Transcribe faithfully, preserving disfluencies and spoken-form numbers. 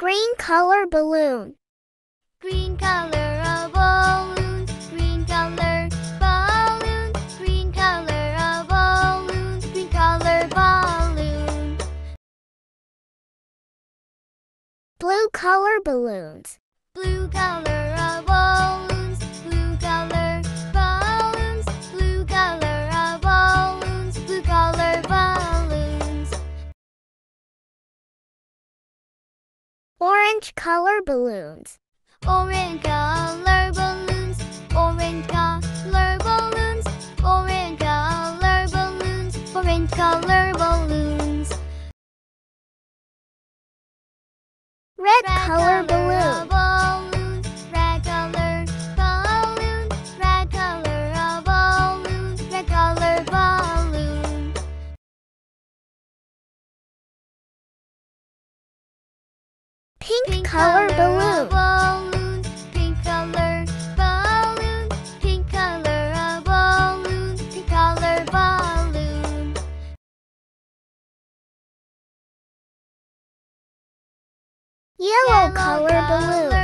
Green color balloon. Green color of balloon, green color balloon, green color of balloon, green color balloon. Blue color balloons. Blue color of balloons, blue color balloons, blue color of balloons, blue color balloons. Orange color balloons. Orange color balloons, orange color balloons, orange color balloons, orange color balloons. Red, Red color, color balloon. of balloon, red color balloon, red color of balloon, red color balloon. Pink, Pink color, color balloon. of balloon, pink color balloon, pink color of balloon, pink color balloon. Yellow, color, balloon.